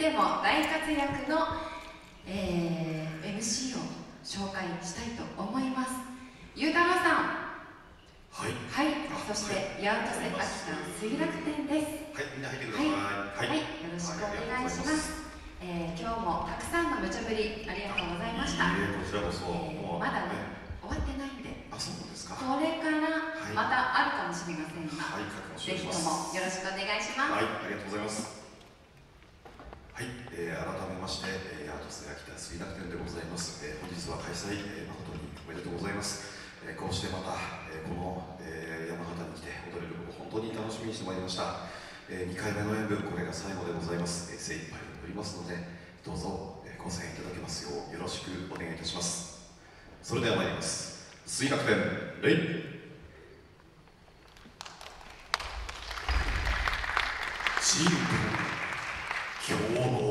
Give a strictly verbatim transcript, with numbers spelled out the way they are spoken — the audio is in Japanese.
ても大活躍の、えー、エムシー を紹介したいと思います。ゆうたろうさん、 はい、 はい、そして八幡瀬秋田水楽天です。 はい、みんな入ってください。 はい、はい、よろしくお願いします。えー、今日もたくさんの無茶ぶりありがとうございました。 いいえ、こちらこそ、 えー、まだね、終わってないんで、 あ、そうですか。 これからまたあるかもしれませんが、 はい、 ぜひともよろしくお願いします。 はい、ありがとうございます。はい、えー、改めまして、えー、八幡瀬秋田水楽天でございます。えー、本日は開催、えー、誠におめでとうございます。えー、こうしてまた、えー、この、えー、山形に来て踊れることを本当に楽しみにしてまいりました。えー、にかいめの演舞、これが最後でございます。えー、精一杯踊りますので、どうぞ、えー、ご声援いただけますようよろしくお願いいたします。それでは参ります。水楽天レイ。チーム今日の